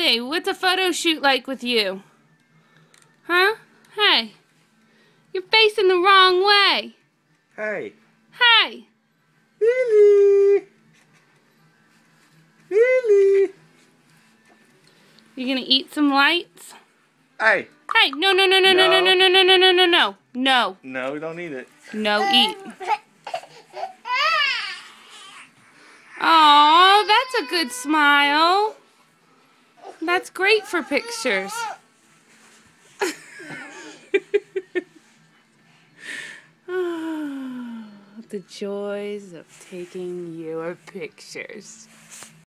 Hey, what's a photo shoot like with you? Huh? Hey, you're facing the wrong way. Hey. Hey. Lily. Lily. You gonna eat some lights? Hey. Hey, no, no, no, no, no, no, no, no, no, no, no, no, no. No. No, we don't eat it. No, eat. Oh, that's a good smile. That's great for pictures. Oh, the joys of taking your pictures.